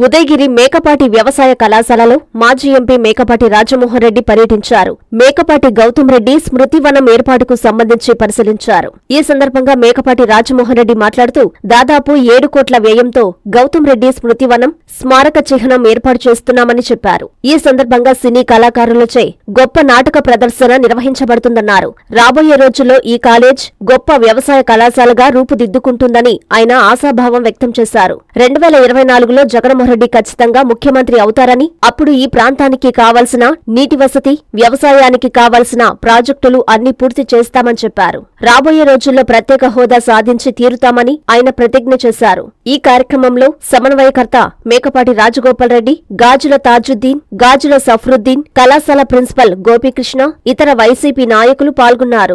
ఉదయగిరి మేకపాటి వ్యవసాయ కళాశాలలో మాజీ ఎంపీ మేకపాటి రాజమోహన్ రెడ్డి పర్యటించారు. మేకపాటి గౌతమ్ రెడ్డి స్మృతివనం ఏర్పాటుకు సంబంధించి పరిశీలించారు. ఈ సందర్భంగా మేకపాటి రాజమోహన్ రెడ్డి మాట్లాడుతూ దాదాపు 7 కోట్ల వ్యయంతో గౌతమ్ రెడ్డి స్మృతివనం స్మారక చిహ్నం ఏర్పాటు చేస్తున్నామని చెప్పారు. ఈ సందర్భంగా సినీ కళాకారులచే గొప్ప నాటక ప్రదర్శన నిర్వహించబడుతుందన్నారు. రాబోయే రోజుల్లో ఈ కాలేజ్ గొప్ప వ్యవసాయ కళాశాలగా రూపుదిద్దుకుంటుందని ఆయన ఆశాభావం వ్యక్తం చేశారు. 2024లో జగన్మోహన్ రెడ్డి ఖచ్చితంగా ముఖ్యమంత్రి అవుతారని, అప్పుడు ఈ ప్రాంతానికి కావాల్సిన నీటి వసతి, వ్యవసాయానికి కావాల్సిన ప్రాజెక్టులు అన్ని పూర్తి చేస్తామని చెప్పారు. రాబోయే రోజుల్లో ప్రత్యేక హోదా సాధించి తీరుతామని ఆయన ప్రతిజ్ఞ చేశారు. ఈ కార్యక్రమంలో సమన్వయకర్త మేకపాటి రాజగోపాల్ రెడ్డి, గాజుల తాజుద్దీన్, గాజుల సఫ్రుద్దీన్, కళాశాల ప్రిన్సిపల్ గోపీకృష్ణ, ఇతర వైసీపీ నాయకులు పాల్గొన్నారు.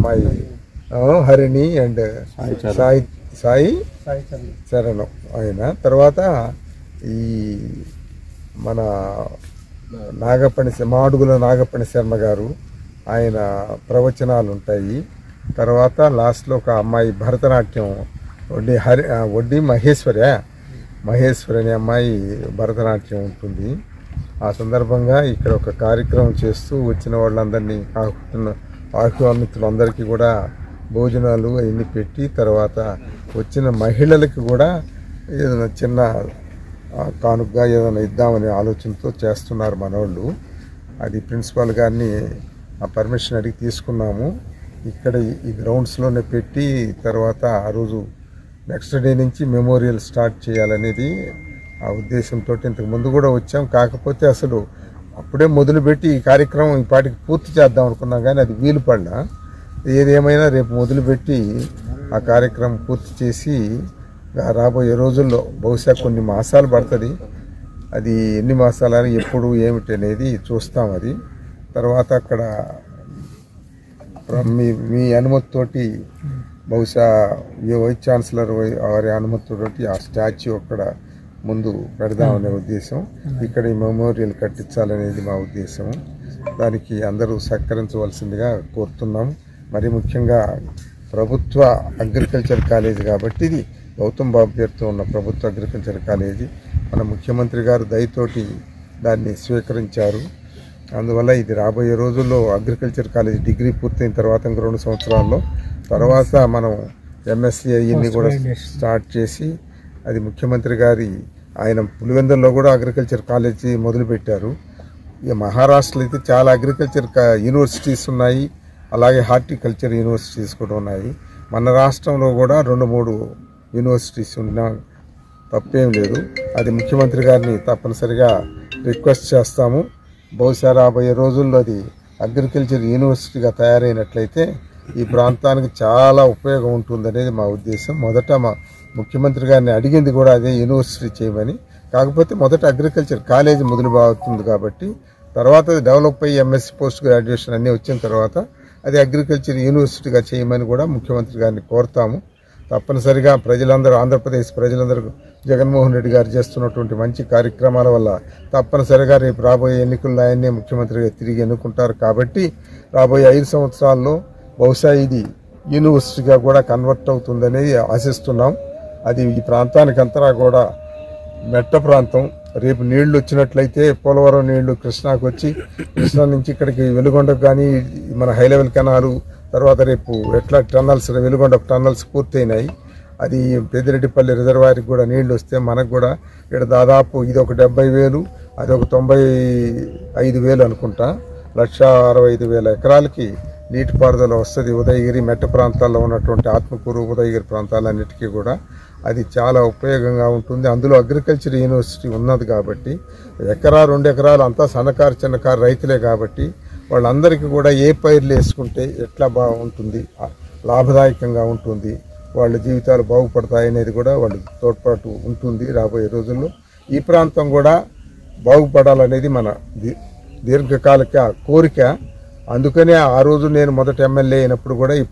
హరిణి అండ్ సాయి చరణం ఆయన తర్వాత ఈ మన మాడుగుల నాగపణి శర్మ గారు ఆయన ప్రవచనాలు ఉంటాయి. తర్వాత లాస్ట్లో ఒక అమ్మాయి భరతనాట్యం వడ్డీ మహేశ్వరి అనే అమ్మాయి భరతనాట్యం ఉంటుంది. ఆ సందర్భంగా ఇక్కడ ఒక కార్యక్రమం చేస్తూ వచ్చిన వాళ్ళందరినీ ఆహ్వానితులందరికీ కూడా భోజనాలు అవన్నీ పెట్టి తర్వాత వచ్చిన మహిళలకు కూడా ఏదైనా చిన్న కానుకగా ఏదైనా ఇద్దామనే ఆలోచనతో చేస్తున్నారు మనోళ్ళు. అది ప్రిన్సిపాల్ గారిని ఆ పర్మిషన్ అడిగి తీసుకున్నాము. ఇక్కడ ఈ గ్రౌండ్స్లోనే పెట్టి తర్వాత ఆ రోజు నెక్స్ట్ డే నుంచి మెమోరియల్ స్టార్ట్ చేయాలనేది ఆ ఉద్దేశంతో ఇంతకు ముందు కూడా వచ్చాం. కాకపోతే అసలు అప్పుడే మొదలుపెట్టి ఈ కార్యక్రమం ఈ పాటికి పూర్తి చేద్దాం అనుకున్నాం, కానీ అది వీలు పడలా. ఏదేమైనా రేపు మొదలుపెట్టి ఆ కార్యక్రమం పూర్తి చేసి రాబోయే రోజుల్లో బహుశా కొన్ని మాసాలు పడుతుంది. అది ఎన్ని మాసాలని ఎప్పుడు ఏమిటి అనేది చూస్తాం. అది తర్వాత అక్కడ మీ అనుమతితోటి బహుశా వైస్ ఛాన్సలర్ వారి అనుమతితోటి ఆ స్టాచ్యూ అక్కడ ముందు పెడదామనే ఉద్దేశం. ఇక్కడ ఈ మెమోరియల్ కట్టించాలనేది మా ఉద్దేశం. దానికి అందరూ సహకరించవలసిందిగా కోరుతున్నాం. మరి ముఖ్యంగా ప్రభుత్వ అగ్రికల్చర్ కాలేజీ కాబట్టి ఇది గౌతమ్ బాబు పేరుతో ఉన్న ప్రభుత్వ అగ్రికల్చర్ కాలేజీ మన ముఖ్యమంత్రి గారు దయతోటి దాన్ని స్వీకరించారు. అందువల్ల ఇది రాబోయే రోజుల్లో అగ్రికల్చర్ కాలేజీ డిగ్రీ పూర్తయిన తర్వాత ఇంకో 2 సంవత్సరాల్లో తర్వాత మనం ఎంఎస్సీ అయ్యింది కూడా స్టార్ట్ చేసి అది ముఖ్యమంత్రి గారి ఆయన పులివెందుల్లో కూడా అగ్రికల్చర్ కాలేజీ మొదలుపెట్టారు. ఇక మహారాష్ట్రలో అయితే చాలా అగ్రికల్చర్ యూనివర్సిటీస్ ఉన్నాయి, అలాగే హార్టికల్చర్ యూనివర్సిటీస్ కూడా ఉన్నాయి. మన రాష్ట్రంలో కూడా 2-3 యూనివర్సిటీస్ ఉన్నా తప్పేం లేదు. అది ముఖ్యమంత్రి గారిని తప్పనిసరిగా రిక్వెస్ట్ చేస్తాము. బహుశా రాబోయే రోజుల్లో అది అగ్రికల్చర్ యూనివర్సిటీగా తయారైనట్లయితే ఈ ప్రాంతానికి చాలా ఉపయోగం ఉంటుందనేది మా ఉద్దేశం. మొదట మా ముఖ్యమంత్రి గారిని అడిగింది కూడా అదే యూనివర్సిటీ చేయమని. కాకపోతే మొదట అగ్రికల్చర్ కాలేజీ మొదలుబాగుతుంది కాబట్టి తర్వాత డెవలప్ అయ్యి ఎంఎస్సీ పోస్ట్ గ్రాడ్యుయేషన్ అన్నీ వచ్చిన తర్వాత అది అగ్రికల్చర్ యూనివర్సిటీగా చేయమని కూడా ముఖ్యమంత్రి గారిని కోరుతాము. తప్పనిసరిగా ప్రజలందరూ, ఆంధ్రప్రదేశ్ ప్రజలందరూ జగన్మోహన్ రెడ్డి గారు చేస్తున్నటువంటి మంచి కార్యక్రమాల వల్ల తప్పనిసరిగా రేపు రాబోయే ఎన్నికల్లో ఆయన్నే ముఖ్యమంత్రిగా తిరిగి ఎన్నుకుంటారు. కాబట్టి రాబోయే 5 సంవత్సరాల్లో బహుశా ఇది యూనివర్సిటీగా కూడా కన్వర్ట్ అవుతుందనేది ఆశిస్తున్నాం. అది ఈ ప్రాంతానికంతా కూడా మెట్ట ప్రాంతం. రేపు నీళ్లు వచ్చినట్లయితే పోలవరం నీళ్లు కృష్ణాకు వచ్చి కృష్ణా నుంచి ఇక్కడికి వెలుగొండకు కానీ మన హై లెవెల్ కెనాలు తర్వాత రేపు ఎట్లా టన్నల్స్ వెలుగొండ టన్నల్స్ పూర్తయినాయి. అది పెద్దిరెడ్డిపల్లి రిజర్వాయర్కి కూడా నీళ్లు వస్తే మనకు కూడా ఇక్కడ దాదాపు ఇది ఒక 70,000 అది ఒక 95,000 అనుకుంటా, 1,65,000 ఎకరాలకి నీటిపారుదల వస్తుంది. ఉదయగిరి మెట్ట ప్రాంతాల్లో ఉన్నటువంటి ఆత్మకూరు ఉదయగిరి ప్రాంతాలన్నిటికీ కూడా అది చాలా ఉపయోగంగా ఉంటుంది. అందులో అగ్రికల్చర్ యూనివర్సిటీ ఉన్నది కాబట్టి 1-2 ఎకరాలు అంతా సన్నకారు చిన్నకారు రైతులే కాబట్టి వాళ్ళందరికీ కూడా ఏ పైర్లు వేసుకుంటే ఎట్లా బాగుంటుంది, లాభదాయకంగా ఉంటుంది, వాళ్ళ జీవితాలు బాగుపడతాయి అనేది కూడా వాళ్ళ తోడ్పాటు ఉంటుంది. రాబోయే రోజుల్లో ఈ ప్రాంతం కూడా బాగుపడాలనేది మన దీర్ఘకాలిక కోరిక. అందుకనే ఆ రోజు నేను మొదట ఎమ్మెల్యే అయినప్పుడు కూడా ఈ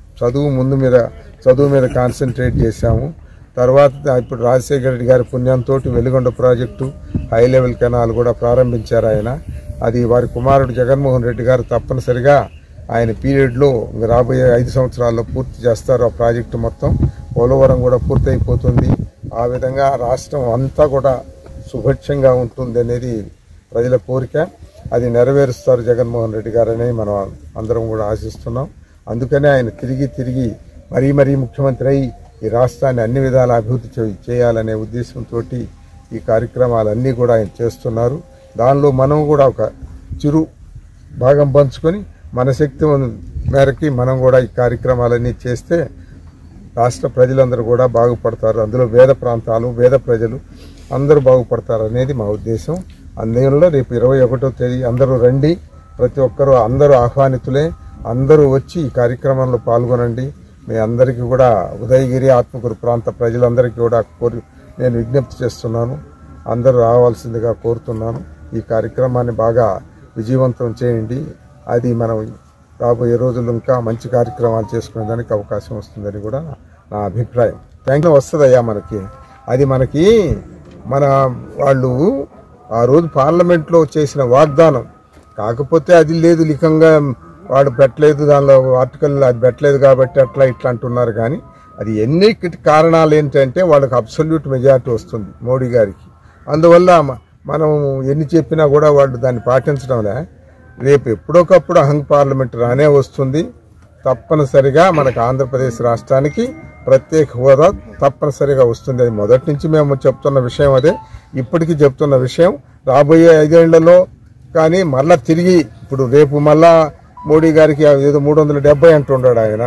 చదువు మీద కాన్సన్ట్రేట్ చేశాము. తర్వాత ఇప్పుడు రాజశేఖర రెడ్డి గారి పుణ్యంతో Veligonda project, high level canal కూడా ప్రారంభించారు ఆయన. అది వారి కుమారుడు జగన్మోహన్ రెడ్డి గారు తప్పనిసరిగా ఆయన పీరియడ్లో రాబోయే 5 సంవత్సరాల్లో పూర్తి చేస్తారు ఆ ప్రాజెక్టు మొత్తం. పోలవరం కూడా పూర్తయిపోతుంది. ఆ విధంగా రాష్ట్రం అంతా కూడా సుభిక్షంగా ఉంటుంది అనేది ప్రజల కోరిక. అది నెరవేరుస్తారు జగన్మోహన్ రెడ్డి గారని మనం అందరం కూడా ఆశిస్తున్నాం. అందుకనే ఆయన తిరిగి మరీ ముఖ్యమంత్రి అయి ఈ రాష్ట్రాన్ని అన్ని విధాల అభివృద్ధి చేయాలనే ఉద్దేశంతో ఈ కార్యక్రమాలన్నీ కూడా ఆయన చేస్తున్నారు. దానిలో మనం కూడా ఒక చిరు భాగం పంచుకొని మన శక్తి మేరకి మనం కూడా ఈ కార్యక్రమాలన్నీ చేస్తే రాష్ట్ర ప్రజలందరూ కూడా బాగుపడతారు. అందులో పేద ప్రాంతాలు పేద ప్రజలు అందరూ బాగుపడతారు అనేది మా ఉద్దేశం. అందువల్ల రేపు 21వ తేదీ అందరూ రండి, ప్రతి ఒక్కరూ అందరూ ఆహ్వానితులే, అందరూ వచ్చి ఈ కార్యక్రమంలో పాల్గొనండి. మీ అందరికీ కూడా ఉదయగిరి ఆత్మకూరు ప్రాంత ప్రజలందరికీ కూడా నేను విజ్ఞప్తి చేస్తున్నాను, అందరూ రావాల్సిందిగా కోరుతున్నాను. ఈ కార్యక్రమాన్ని బాగా విజయవంతం చేయండి. అది మనం రాబోయే రోజుల్లో ఇంకా మంచి కార్యక్రమాలు చేసుకునేదానికి అవకాశం వస్తుందని కూడా నా అభిప్రాయం. థ్యాంక్ వస్తుందయ్యా మనకి. అది మనకి మన వాళ్ళు ఆ రోజు పార్లమెంట్లో చేసిన వాగ్దానం, కాకపోతే అది లేదు లిఖంగా వాడు పెట్టలేదు, దానిలో ఆర్టికల్ అది పెట్టలేదు కాబట్టి అట్లా ఇట్లా అంటున్నారు. కానీ అది ఎన్ని కారణాలు ఏంటంటే వాళ్ళకి అబ్సల్యూట్ మెజారిటీ వస్తుంది మోడీ గారికి. అందువల్ల మనం ఎన్ని చెప్పినా కూడా వాళ్ళు దాన్ని పాటించడంలే. రేపు ఎప్పుడొకప్పుడు పార్లమెంట్ రానే వస్తుంది. తప్పనిసరిగా మనకు ఆంధ్రప్రదేశ్ రాష్ట్రానికి ప్రత్యేక హోదా తప్పనిసరిగా వస్తుంది. అది మొదటి నుంచి మేము చెప్తున్న విషయం, అదే ఇప్పటికీ చెప్తున్న విషయం. రాబోయే 5 ఏళ్లలో కానీ మళ్ళా తిరిగి ఇప్పుడు రేపు మళ్ళా మోడీ గారికి ఏదో 370 అంటున్నాడు ఆయన,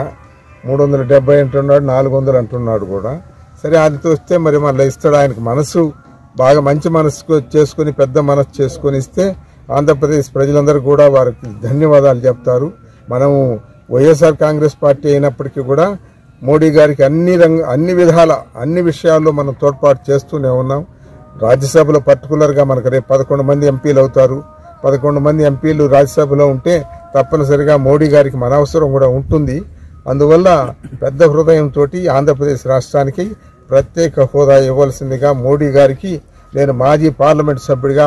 370 అంటున్నాడు, 400 అంటున్నాడు కూడా. సరే అది వస్తే మరి మళ్ళీ ఇస్తాడు. ఆయనకు మనసు బాగా మంచి మనసు చేసుకుని పెద్ద మనసు చేసుకుని ఇస్తే ఆంధ్రప్రదేశ్ ప్రజలందరూ కూడా వారికి ధన్యవాదాలు చెప్తారు. మనము వైఎస్ఆర్ కాంగ్రెస్ పార్టీ అయినప్పటికీ కూడా మోడీ గారికి అన్ని విధాల అన్ని విషయాల్లో మనం తోడ్పాటు చేస్తూనే ఉన్నాం. రాజ్యసభలో పర్టికులర్గా మనకు రేపు 11 మంది ఎంపీలు అవుతారు. 11 మంది ఎంపీలు రాజ్యసభలో ఉంటే తప్పనిసరిగా మోడీ గారికి మన అవసరం కూడా ఉంటుంది. అందువల్ల పెద్ద హృదయంతో ఆంధ్రప్రదేశ్ రాష్ట్రానికి ప్రత్యేక హోదా ఇవ్వాల్సిందిగా మోడీ గారికి నేను మాజీ పార్లమెంట్ సభ్యుడిగా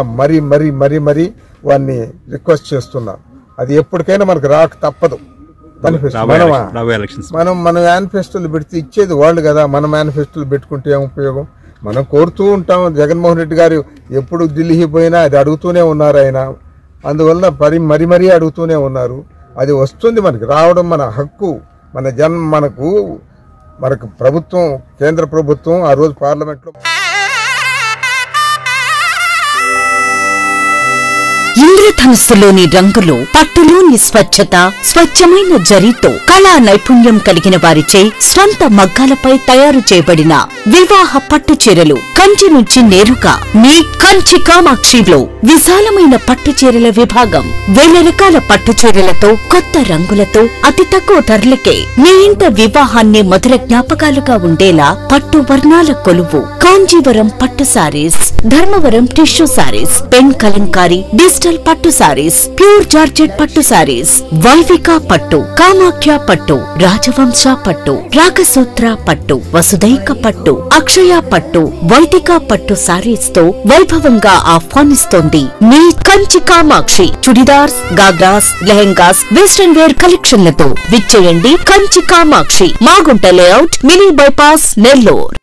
మరీ వారిని రిక్వెస్ట్ చేస్తున్నాను. అది ఎప్పటికైనా మనకు రాక తప్పదు. మనం మన మేనిఫెస్టోలు పెడితే ఇచ్చేది వాళ్ళు కదా. మన మేనిఫెస్టోలు పెట్టుకుంటే ఏం ఉపయోగం? మనం కోరుతూ ఉంటాం. జగన్మోహన్ రెడ్డి గారు ఎప్పుడు ఢిల్లీ పోయినా అది అడుగుతూనే ఉన్నారు ఆయన. అందువల్ల మరీ అడుగుతూనే ఉన్నారు. అది వస్తుంది, మనకి రావడం మన హక్కు. మనకు ప్రభుత్వం, కేంద్ర ప్రభుత్వం ఆ రోజు పార్లమెంట్లో ఇంద్రధనుస్సులోని రంగులు, పట్టులోని స్వచ్ఛత, స్వచ్ఛమైన జరీతో కళా నైపుణ్యం కలిగిన వారిచే స్వంత మగ్గాలపై తయారు చేయబడిన వివాహ పట్టు చీరలు కంచి నుంచి నేరుగా మీ కంచి కామాక్షిలో విశాలమైన పట్టు చీరల విభాగం. 1000 రకాల పట్టు చీరలతో కొత్త రంగులతో అతి తక్కువ ధరలకే మీ ఇంట వివాహాన్ని మధుర జ్ఞాపకాలుగా ఉండేలా పట్టు వర్ణాల కొలువు కాంజీవరం పట్టు saris, Dharmavaram tissue saris, pen Kalamkari digital పట్టు సారీస్, ప్యూర్ జార్జెట్ పట్టు సారీస్, వైవిక పట్టు, కామాఖ్య పట్టు, రాజవంశ పట్టు, రాగసూత్ర పట్టు, వసుదైక పట్టు, అక్షయ పట్టు, వైదిక పట్టు సారీస్ తో వైభవంగా ఆహ్వానిస్తోంది మీ కంచి కామాక్షి. చుడిదార్స్, గాగ్రాస్, లెహెంగాస్, వెస్టర్న్ వేర్ కలెక్షన్లతో విచ్చేయండి Kanchi Kamakshi, Magunta layout, mini bypass, Nellore.